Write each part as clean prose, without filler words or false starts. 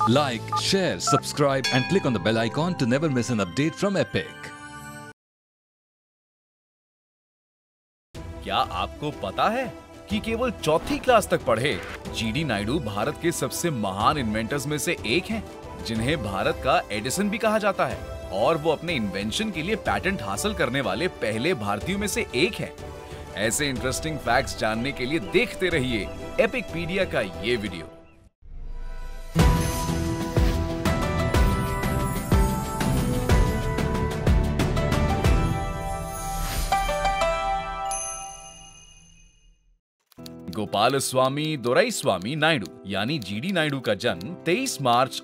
Like, share, subscribe and click on the bell icon to never miss an update from Epic. क्या आपको पता है कि केवल चौथी क्लास तक पढ़े जीडी नायडू भारत के सबसे महान इन्वेंटर्स में से एक हैं, जिन्हें भारत का एडिसन भी कहा जाता है और वो अपने इन्वेंशन के लिए पैटेंट हासिल करने वाले पहले भारतीयों में से एक हैं। ऐसे इंटरेस्टिंग फैक्ट्स जानने के लिए देखते रहिए एपिकपीडिया का ये वीडियो। गोपालस्वामी दोराईस्वामी नायडू यानी जीडी नायडू का जन्म 23 मार्च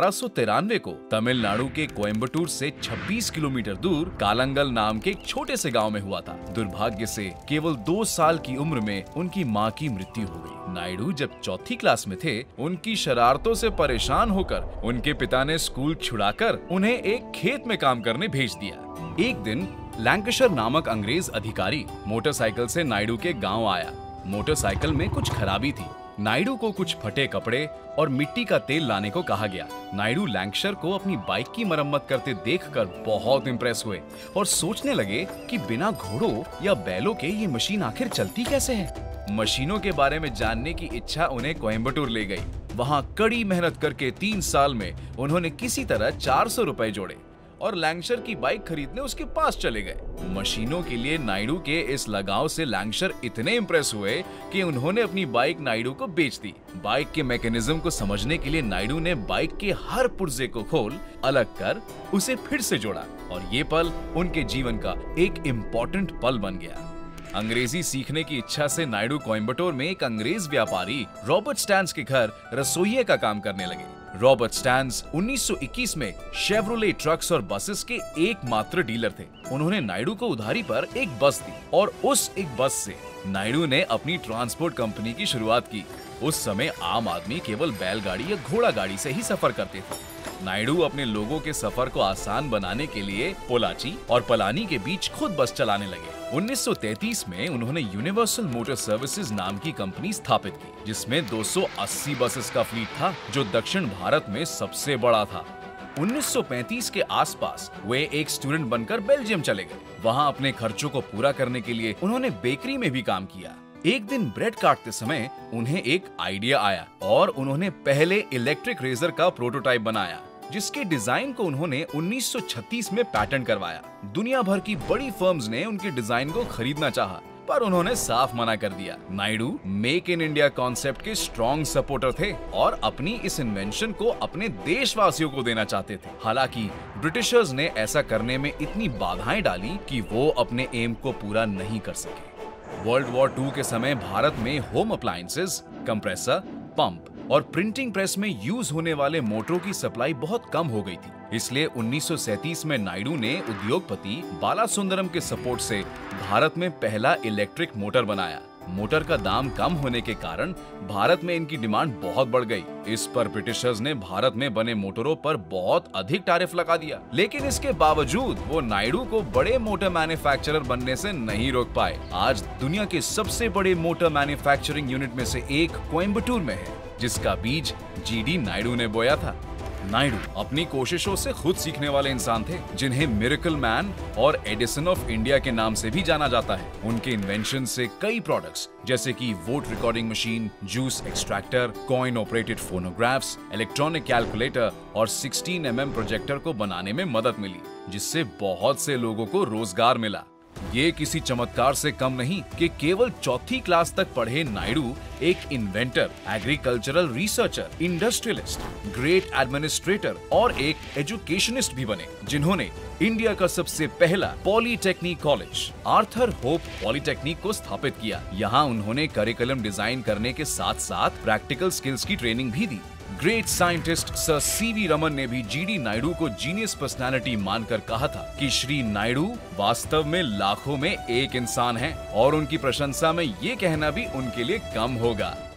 1893 को तमिलनाडु के कोयम्बटूर से 26 किलोमीटर दूर कालंगल नाम के एक छोटे से गांव में हुआ था। दुर्भाग्य से केवल 2 साल की उम्र में उनकी मां की मृत्यु हो गई। नायडू जब चौथी क्लास में थे, उनकी शरारतों से परेशान होकर उनके पिता ने स्कूल छुड़ाकर उन्हें एक खेत में काम करने भेज दिया। एक दिन लैंकाशायर नामक अंग्रेज अधिकारी मोटरसाइकिल से नायडू के गाँव आया। मोटरसाइकिल में कुछ खराबी थी। नायडू को कुछ फटे कपड़े और मिट्टी का तेल लाने को कहा गया। नायडू लैंकाशायर को अपनी बाइक की मरम्मत करते देखकर बहुत इंप्रेस हुए और सोचने लगे कि बिना घोड़ों या बैलों के ये मशीन आखिर चलती कैसे है। मशीनों के बारे में जानने की इच्छा उन्हें कोयम्बटूर ले गई। वहाँ कड़ी मेहनत करके 3 साल में उन्होंने किसी तरह 400 रुपए जोड़े और लैंकाशायर की बाइक खरीदने उसके पास चले गए। मशीनों के लिए नायडू के इस लगाव से लैंकाशायर इतने इंप्रेस हुए कि उन्होंने अपनी बाइक नायडू को बेच दी। बाइक के मैकेनिज्म को समझने के लिए नायडू ने बाइक के हर पुर्जे को खोल अलग कर उसे फिर से जोड़ा और ये पल उनके जीवन का एक इम्पोर्टेंट पल बन गया। अंग्रेजी सीखने की इच्छा से नायडू कोयम्बटूर में एक अंग्रेज व्यापारी रॉबर्ट स्टैंस के घर रसोइये का काम करने लगे। रॉबर्ट स्टैंस 1921 में शेवरोले ट्रक्स और बसेस के एकमात्र डीलर थे। उन्होंने नायडू को उधारी पर एक बस दी और उस एक बस से नायडू ने अपनी ट्रांसपोर्ट कंपनी की शुरुआत की। उस समय आम आदमी केवल बैलगाड़ी या घोड़ा गाड़ी से ही सफर करते थे। नायडू अपने लोगों के सफर को आसान बनाने के लिए पोलाची और पलानी के बीच खुद बस चलाने लगे। 1933 में उन्होंने यूनिवर्सल मोटर सर्विसेज नाम की कंपनी स्थापित की, जिसमें 280 बसेस का फ्लीट था, जो दक्षिण भारत में सबसे बड़ा था। 1935 के आसपास वे एक स्टूडेंट बनकर बेल्जियम चले गए। वहां अपने खर्चों को पूरा करने के लिए उन्होंने बेकरी में भी काम किया। एक दिन ब्रेड काटते समय उन्हें एक आइडिया आया और उन्होंने पहले इलेक्ट्रिक रेजर का प्रोटोटाइप बनाया, जिसके डिजाइन को उन्होंने 1936 में पैटेंट करवाया। दुनिया भर की बड़ी फर्म्स ने उनके डिजाइन को खरीदना चाहा, पर उन्होंने साफ मना कर दिया। Naidu make in India concept के स्ट्रॉन्ग सपोर्टर थे और अपनी इस इन्वेंशन को अपने देशवासियों को देना चाहते थे। हालांकि ब्रिटिशर्स ने ऐसा करने में इतनी बाधाएं डाली कि वो अपने एम को पूरा नहीं कर सके। वर्ल्ड वॉर 2 के समय भारत में होम अप्लायंसेस, कंप्रेसर, पंप और प्रिंटिंग प्रेस में यूज होने वाले मोटरों की सप्लाई बहुत कम हो गई थी। इसलिए 1937 में नायडू ने उद्योगपति बालासुंदरम के सपोर्ट से भारत में पहला इलेक्ट्रिक मोटर बनाया। मोटर का दाम कम होने के कारण भारत में इनकी डिमांड बहुत बढ़ गई। इस पर ब्रिटिशर्स ने भारत में बने मोटरों पर बहुत अधिक टैरिफ लगा दिया, लेकिन इसके बावजूद वो नायडू को बड़े मोटर मैन्युफैक्चरर बनने से नहीं रोक पाए। आज दुनिया के सबसे बड़े मोटर मैन्युफैक्चरिंग यूनिट में से एक कोयम्बटूर में है, जिसका बीज जीडी नायडू ने बोया था। नायडू अपनी कोशिशों से खुद सीखने वाले इंसान थे, जिन्हें मिरेकल मैन और एडिसन ऑफ इंडिया के नाम से भी जाना जाता है। उनके इन्वेंशन से कई प्रोडक्ट्स जैसे कि vote recording machine, juice extractor, coin operated phonographs, electronic calculator और 16 mm प्रोजेक्टर को बनाने में मदद मिली, जिससे बहुत से लोगों को रोजगार मिला। ये किसी चमत्कार से कम नहीं कि केवल चौथी क्लास तक पढ़े नायडू एक inventor, agricultural researcher, industrialist, great administrator और एक एजुकेशनिस्ट भी बने, जिन्होंने इंडिया का सबसे पहला polytechnic college Arthur Hope polytechnic को स्थापित किया। यहाँ उन्होंने करिकुलम डिजाइन करने के साथ साथ प्रैक्टिकल स्किल्स की ट्रेनिंग भी दी। Great scientist sir CV Raman ने भी जीडी नायडू को जीनियस पर्सनालिटी मानकर कहा था कि श्री नायडू वास्तव में लाखों में एक इंसान हैं और उनकी प्रशंसा में ये कहना भी उनके लिए कम होगा।